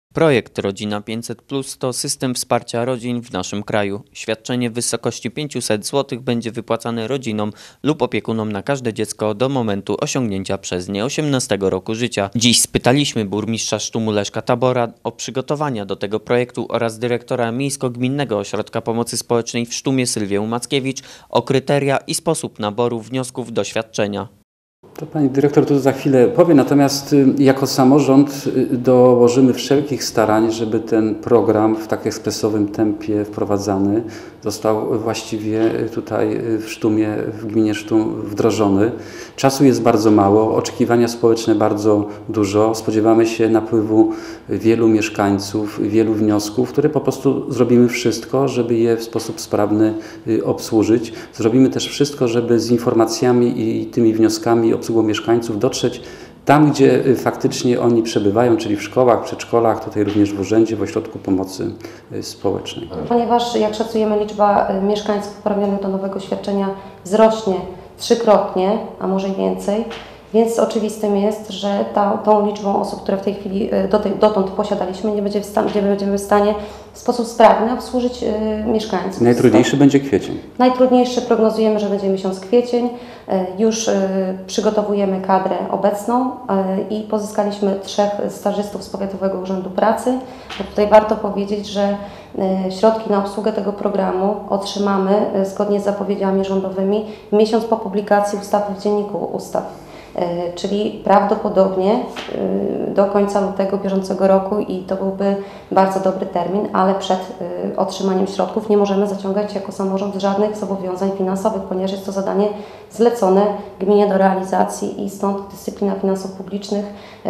Projekt Rodzina 500+ to system wsparcia rodzin w naszym kraju. Świadczenie w wysokości 500 zł będzie wypłacane rodzinom lub opiekunom na każde dziecko do momentu osiągnięcia przez nie 18 roku życia. Dziś spytaliśmy burmistrza Sztumu Leszka Tabora o przygotowania do tego projektu oraz dyrektora Miejsko-Gminnego Ośrodka Pomocy Społecznej w Sztumie Sylwię Mackiewicz o kryteria i sposób naboru wniosków do świadczenia. To pani dyrektor to za chwilę powie, natomiast jako samorząd dołożymy wszelkich starań, żeby ten program w tak ekspresowym tempie wprowadzany został właściwie tutaj w Sztumie, w gminie Sztum wdrożony. Czasu jest bardzo mało, oczekiwania społeczne bardzo dużo. Spodziewamy się napływu wielu mieszkańców, wielu wniosków, które po prostu zrobimy wszystko, żeby je w sposób sprawny obsłużyć. Zrobimy też wszystko, żeby z informacjami i tymi wnioskami obsługą mieszkańców dotrzeć tam, gdzie faktycznie oni przebywają, czyli w szkołach, przedszkolach, tutaj również w urzędzie, w ośrodku pomocy społecznej. Ponieważ jak szacujemy, liczba mieszkańców uprawnionych do nowego świadczenia wzrośnie trzykrotnie, a może i więcej, więc oczywistym jest, że tą liczbą osób, które w tej chwili dotąd posiadaliśmy, nie będziemy w stanie w sposób sprawny obsłużyć mieszkańców. Najtrudniejszy będzie kwiecień. Najtrudniejszy prognozujemy, że będzie miesiąc kwiecień. Już przygotowujemy kadrę obecną i pozyskaliśmy 3 stażystów z Powiatowego Urzędu Pracy. Tutaj warto powiedzieć, że środki na obsługę tego programu otrzymamy zgodnie z zapowiedziami rządowymi miesiąc po publikacji ustawy w Dzienniku Ustaw. Czyli prawdopodobnie do końca lutego bieżącego roku i to byłby bardzo dobry termin, ale przed otrzymaniem środków nie możemy zaciągać jako samorząd żadnych zobowiązań finansowych, ponieważ jest to zadanie zlecone gminie do realizacji i stąd dyscyplina finansów publicznych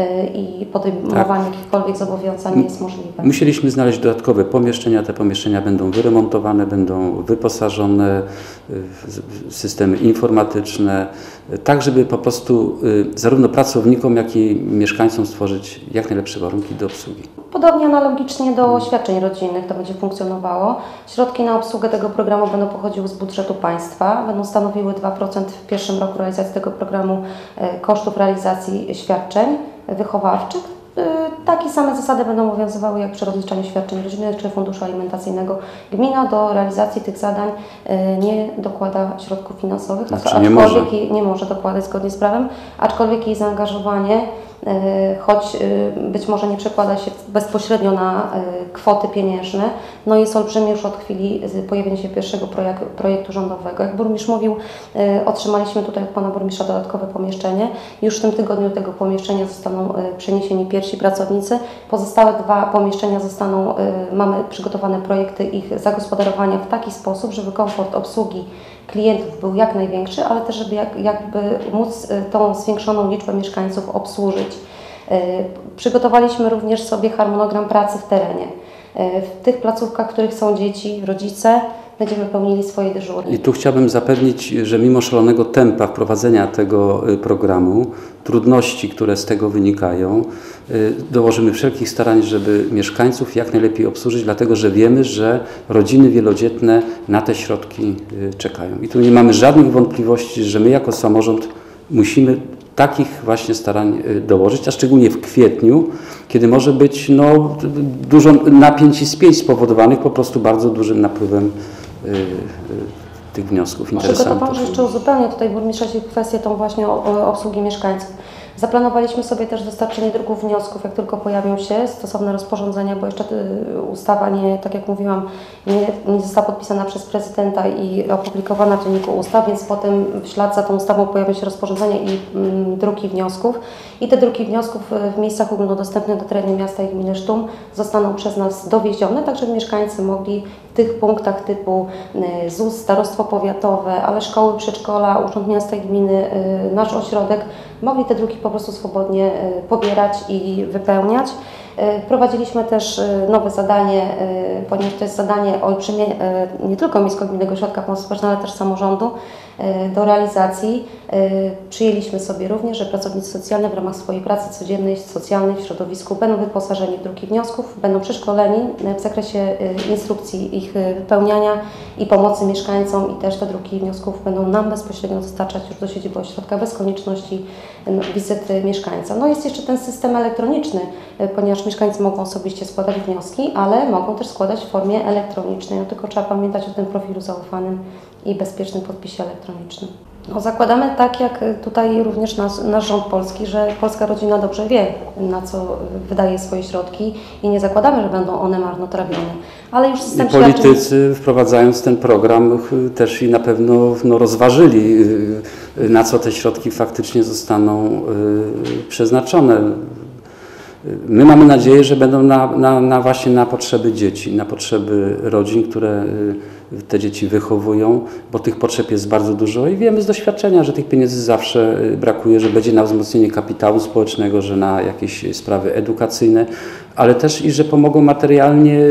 i podejmowanie jakichkolwiek zobowiązań nie jest możliwe. Musieliśmy znaleźć dodatkowe pomieszczenia, te pomieszczenia będą wyremontowane, będą wyposażone w systemy informatyczne, tak żeby po prostu zarówno pracownikom, jak i mieszkańcom stworzyć jak najlepsze warunki do obsługi. Podobnie analogicznie do świadczeń rodzinnych to będzie funkcjonowało. Środki na obsługę tego programu będą pochodziły z budżetu państwa, będą stanowiły 2% w pierwszym roku realizacji tego programu kosztów realizacji świadczeń wychowawczych. Takie same zasady będą obowiązywały jak przy rozliczaniu świadczeń rodzinnych czy funduszu alimentacyjnego. Gmina do realizacji tych zadań nie dokłada środków finansowych, nie może dokładać zgodnie z prawem, aczkolwiek jej zaangażowanie, choć być może nie przekłada się bezpośrednio na kwoty pieniężne, no jest olbrzymie już od chwili pojawienia się pierwszego projektu rządowego. Jak burmistrz mówił, otrzymaliśmy tutaj od pana burmistrza dodatkowe pomieszczenie. Już w tym tygodniu do tego pomieszczenia zostaną przeniesieni pierwsi pracownicy. Pozostałe 2 pomieszczenia mamy przygotowane projekty ich zagospodarowania w taki sposób, żeby komfort obsługi klientów był jak największy, ale też żeby jakby móc tą zwiększoną liczbę mieszkańców obsłużyć. Przygotowaliśmy również sobie harmonogram pracy w terenie. W tych placówkach, w których są dzieci, rodzice, będziemy pełnili swoje dyżury. I tu chciałbym zapewnić, że mimo szalonego tempa wprowadzenia tego programu, trudności, które z tego wynikają, dołożymy wszelkich starań, żeby mieszkańców jak najlepiej obsłużyć, dlatego że wiemy, że rodziny wielodzietne na te środki czekają. I tu nie mamy żadnych wątpliwości, że my jako samorząd musimy takich właśnie starań dołożyć, a szczególnie w kwietniu, kiedy może być dużo napięć i spięć spowodowanych po prostu bardzo dużym napływem tych wniosków interesantów. Może jeszcze uzupełnię tutaj burmistrza kwestię tą właśnie obsługi mieszkańców. Zaplanowaliśmy sobie też dostarczenie druków wniosków, jak tylko pojawią się stosowne rozporządzenia, bo jeszcze ustawa tak jak mówiłam, nie została podpisana przez prezydenta i opublikowana w Dzienniku Ustaw, więc potem w ślad za tą ustawą pojawią się rozporządzenia i druki wniosków. I te druki wniosków w miejscach ogólnodostępnych na terenie miasta i gminy Sztum zostaną przez nas dowiezione, tak żeby mieszkańcy mogli w tych punktach typu ZUS, starostwo powiatowe, ale szkoły, przedszkola, urząd miasta i gminy, nasz ośrodek, mogli te druki po prostu swobodnie pobierać i wypełniać. Prowadziliśmy też nowe zadanie, ponieważ to jest zadanie olbrzymie nie tylko Miejsko-Gminnego Ośrodka Pomocy Społecznej, ale też samorządu do realizacji. Przyjęliśmy sobie również, że pracownicy socjalni w ramach swojej pracy codziennej, socjalnej w środowisku będą wyposażeni w druki wniosków, będą przeszkoleni w zakresie instrukcji ich wypełniania i pomocy mieszkańcom i też te druki wniosków będą nam bezpośrednio dostarczać już do siedziby ośrodka bez konieczności wizyty mieszkańca. No jest jeszcze ten system elektroniczny, ponieważ mieszkańcy mogą osobiście składać wnioski, ale mogą też składać w formie elektronicznej. No tylko trzeba pamiętać o tym profilu zaufanym i bezpiecznym podpisie elektronicznym. No, zakładamy, tak jak tutaj również nasz rząd polski, że polska rodzina dobrze wie, na co wydaje swoje środki i nie zakładamy, że będą one marnotrawione. Ale już system I politycy wprowadzając ten program też i na pewno rozważyli, na co te środki faktycznie zostaną przeznaczone. My mamy nadzieję, że będą właśnie na potrzeby dzieci, na potrzeby rodzin, które te dzieci wychowują, bo tych potrzeb jest bardzo dużo i wiemy z doświadczenia, że tych pieniędzy zawsze brakuje, że będzie na wzmocnienie kapitału społecznego, że na jakieś sprawy edukacyjne, ale też i że pomogą materialnie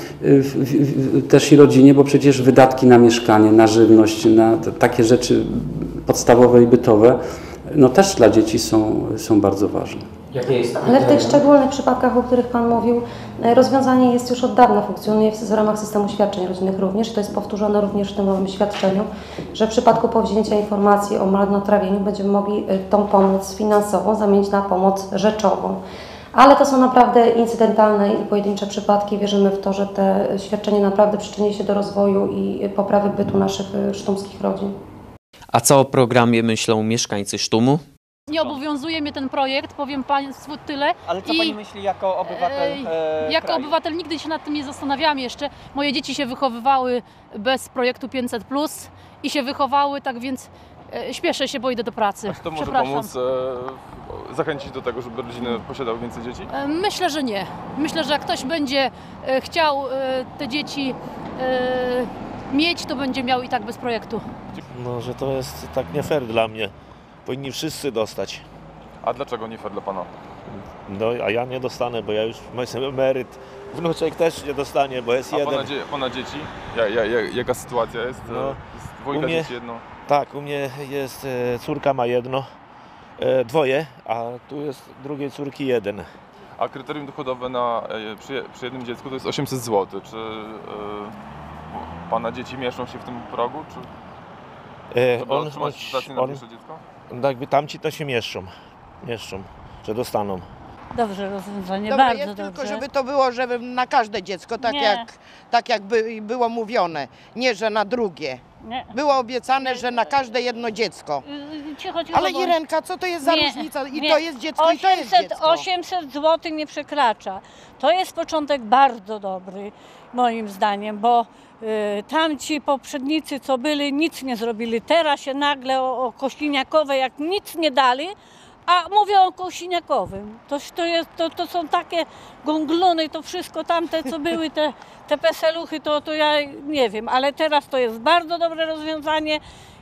też i rodzinie, bo przecież wydatki na mieszkanie, na żywność, na takie rzeczy podstawowe i bytowe, no też dla dzieci są bardzo ważne. Ale w tych szczególnych przypadkach, o których Pan mówił, rozwiązanie jest już od dawna, funkcjonuje w ramach systemu świadczeń rodzinnych również. To jest powtórzone również w tym nowym świadczeniu, że w przypadku powzięcia informacji o marnotrawieniu będziemy mogli tą pomoc finansową zamienić na pomoc rzeczową. Ale to są naprawdę incydentalne i pojedyncze przypadki. Wierzymy w to, że te świadczenie naprawdę przyczyni się do rozwoju i poprawy bytu naszych sztumskich rodzin. A co o programie myślą mieszkańcy Sztumu? Nie obowiązuje mnie ten projekt, powiem Państwu tyle. Ale co Pani myśli jako obywatel Jako kraju? obywatel nigdy się nad tym nie zastanawiałam jeszcze. Moje dzieci się wychowywały bez projektu 500+ i się wychowały, tak więc śpieszę się, bo idę do pracy. A czy to może pomóc zachęcić do tego, żeby rodziny posiadały więcej dzieci? Myślę, że nie. Myślę, że jak ktoś będzie chciał te dzieci mieć, to będzie miał i tak bez projektu. No, że to jest tak nie fair dla mnie. Powinni wszyscy dostać. A dlaczego nie fair dla Pana? No, a ja nie dostanę, bo ja już jestem emeryt. Wnuczek też nie dostanie, bo jest jeden. A Pana dzieci? Jaka sytuacja jest? No, Jest dwójka dzieci, jedno? Tak, u mnie jest córka ma jedno, dwoje, a tu jest drugiej córki jeden. A kryterium dochodowe przy jednym dziecku to jest 800 zł. Czy Pana dzieci mieszczą się w tym progu? Czy żeby otrzymać dotację na pierwsze dziecko? Jakby tamci to się mieszczą, że dostaną. Dobrze rozwiązanie, Dobre bardzo jest dobrze. tylko, żeby to było, żeby na każde dziecko, Nie. tak jak było mówione, nie, że na drugie. Nie. Było obiecane, że na każde jedno dziecko. Cicho, Ale Irenka, co to jest za Nie, różnica? I nie. to jest dziecko, i to jest dziecko. 800 zł nie przekracza. To jest początek bardzo dobry, moim zdaniem, bo tamci poprzednicy, co byli, nic nie zrobili. Teraz się nagle o Kościniakowe, jak nic nie dali, a mówię o Kościniakowym. To są takie gongluny, to wszystko tamte, co były, te peseluchy, to ja nie wiem, ale teraz to jest bardzo dobre rozwiązanie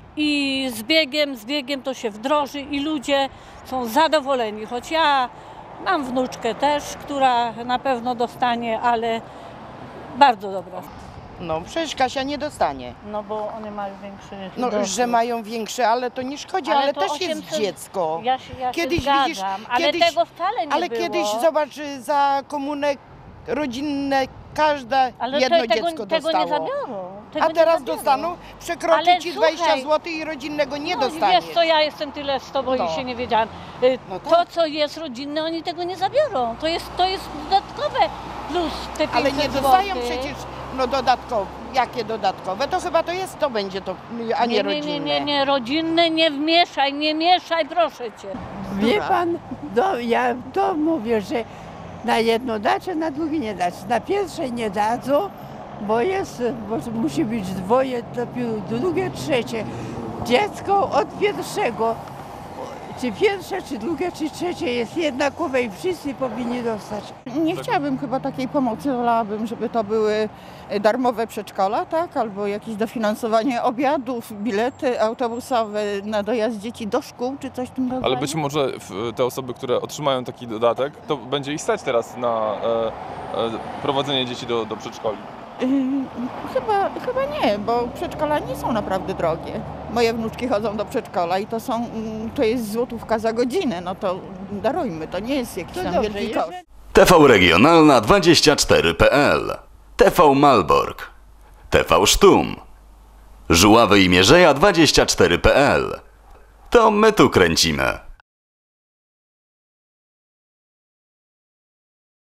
i z biegiem to się wdroży i ludzie są zadowoleni, choć ja mam wnuczkę też, która na pewno dostanie, ale bardzo dobra. No przecież Kasia nie dostanie. No bo one mają większy No, dochód. że mają większe, ale to nie szkodzi, ale to też jest 800 dziecko. Ja Kiedyś się zgadzam, widzisz, ale tego wcale nie ale było. kiedyś, zobacz, za komunek rodzinne każde Ale jedno tego dziecko nie dostało. zabiorą. Tego A nie teraz zabiorą. dostaną, przekroczy Ale ci słuchaj, 20 zł i rodzinnego nie No, dostaniesz. wiesz co, ja jestem tyle z tobą No. i się nie wiedziałam. No tak. To, co jest rodzinne, oni tego nie zabiorą. To jest dodatkowe plus te 500 Ale nie dostają złotych. przecież dodatkowe. Jakie dodatkowe? To chyba to będzie to, a nie rodzinne. Nie, rodzinne nie nie mieszaj, proszę cię. Wie pan, ja to mówię, że na jedno dać, a na drugie nie dać. Na pierwsze nie dadzą, bo musi być dwoje, dopiero drugie, trzecie. Dziecko od pierwszego, czy pierwsze, czy drugie, czy trzecie jest jednakowe i wszyscy powinni dostać. Nie chciałabym chyba takiej pomocy, wolałabym, żeby to były darmowe przedszkola, tak? Albo jakieś dofinansowanie obiadów, bilety autobusowe na dojazd dzieci do szkół, czy coś w tym rodzaju. Ale być może te osoby, które otrzymają taki dodatek, to będzie ich stać teraz na prowadzenie dzieci do przedszkoli. Chyba nie, bo przedszkola nie są naprawdę drogie. Moje wnuczki chodzą do przedszkola i to jest złotówka za godzinę, no to darujmy, to nie jest jakiś tam wielki koszt. TV Regionalna 24.pl, TV Malbork, TV Sztum, Żuławy i Mierzeja 24.pl. To my tu kręcimy.